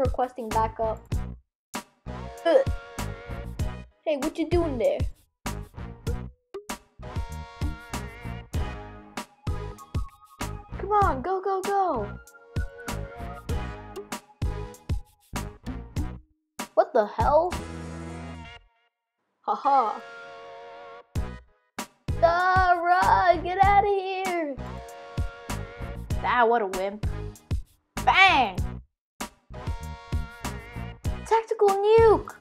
requesting backup. Ugh. Hey, what you doing there? Come on, go, go, go! What the hell? Haha. Run! Get out of here! Ah, what a wimp. Bang! Tactical nuke!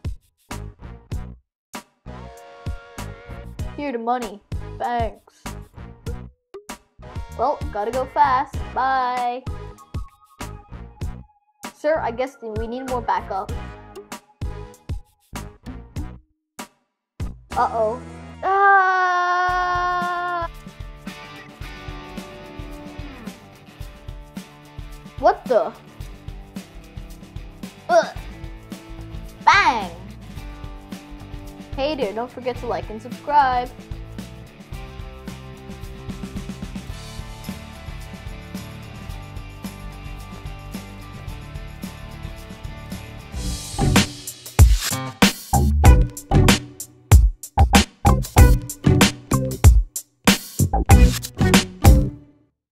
Here, the money. Thanks. Well, gotta go fast. Bye. Sir, I guess we need more backup. Uh-oh. Ah! What the? Ugh. Bang! Hey there, don't forget to like and subscribe.